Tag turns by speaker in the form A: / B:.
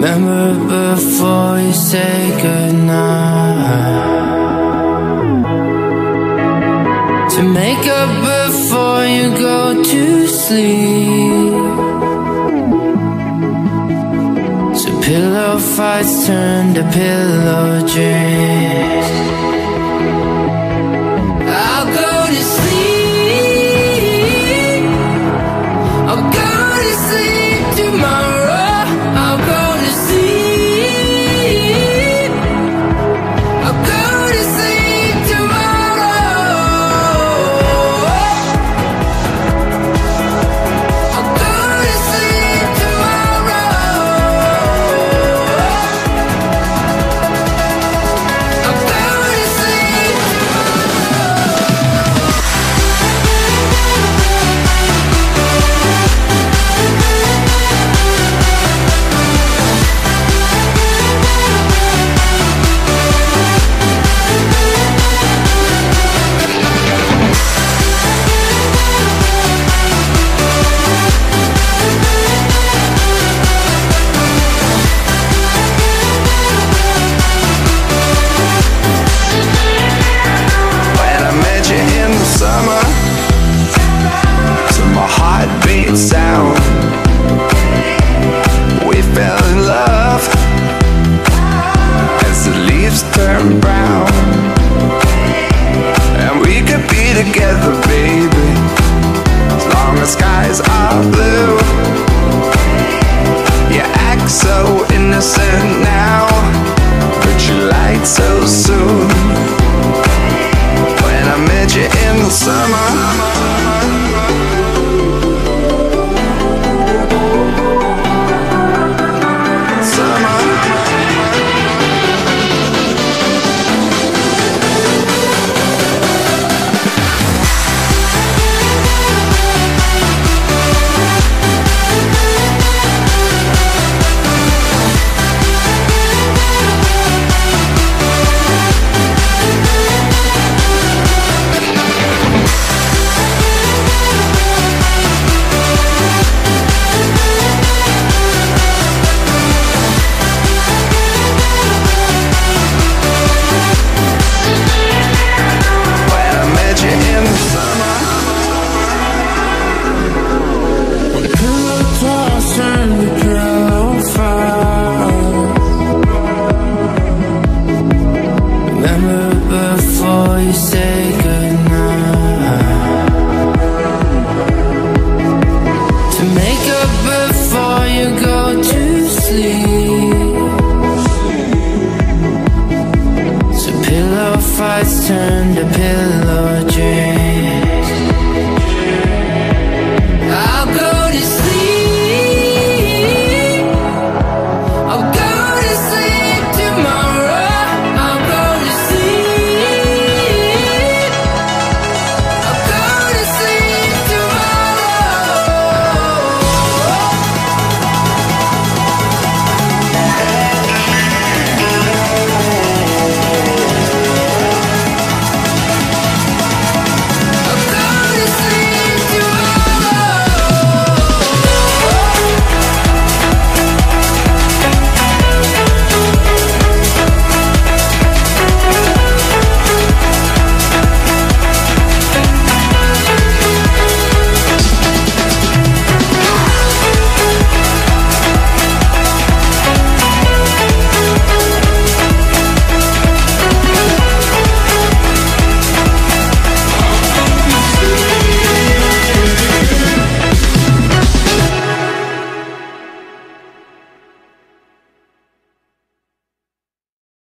A: Remember before you say goodnight, to make up before you go to sleep. So pillow fights turn to pillow dreams. I'll go to sleep, I'll go to sleep tomorrow. I'll go to sleep, I'll go to sleep tomorrow. I'll go to sleep tomorrow. I'll go to sleep
B: When I met you in the summer, to my heartbeat sound, we fell in love as the leaves turn brown. And we could be together, baby, as long as skies are blue. You act so innocent now, but you lied so soon. When I met you in the summer,
A: before you say goodnight, to make up before you go to sleep. So pillow fights turn to pillow